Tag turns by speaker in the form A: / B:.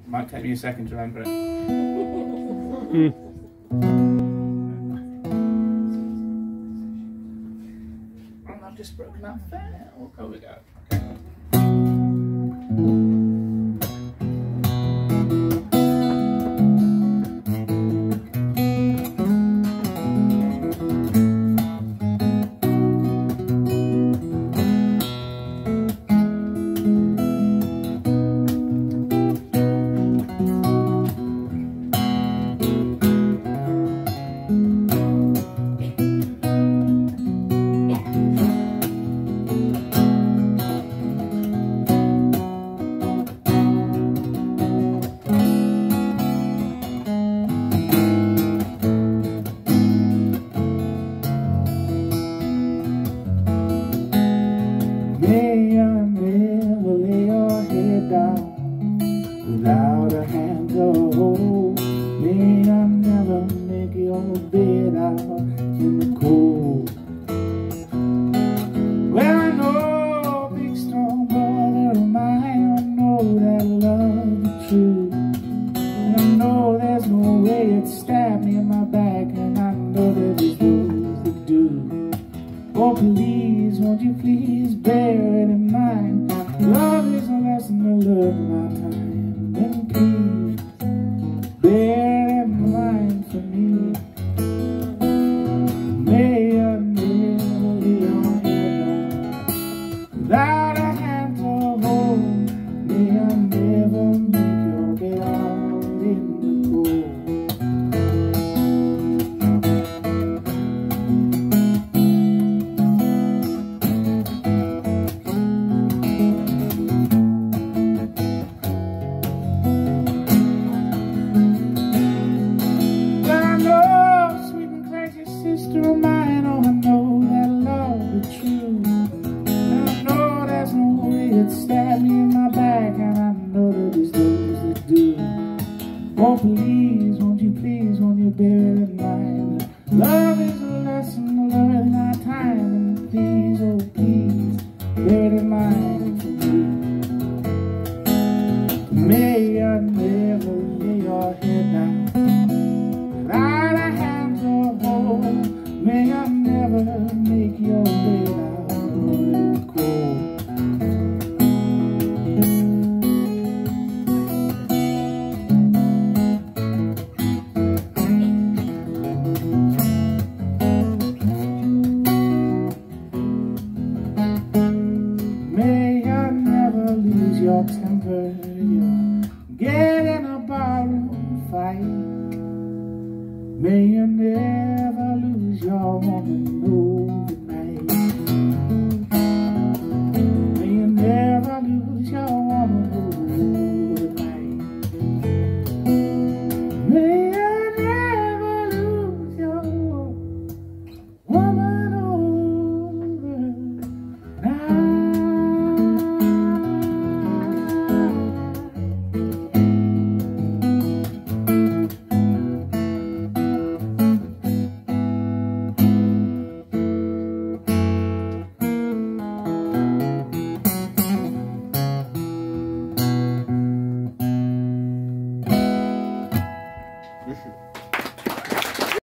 A: Might take me a second to remember it. And I've just broken that fair. Oh, we go.
B: May I never lay your head down without a hand to hold. May I never make your bed out in the cold. Well, I know, big strong brother of mine, I know that love is true. And I know there's no way it stabbed me in my back, and I know that there's those that do. Oh, please, won't you please bear it in mind? Love is a lesson to learn my time. And please, bear it in mind for me. May I never lay your head down without a hand to hold. May I never make your bed out in the cold. Sister of mine, oh, I know that love is true. And I know there's no way it stabbed me in my back, and I know that there's those that do. Oh, please, won't you bear it in mind? Love is a lesson to learn in our time, and please, oh, please, bear it in mind for me. May I never lay your head down without a hand to hold. May I never make your bed out in the cold. May I never lose your temper, you get in a barroom fight. May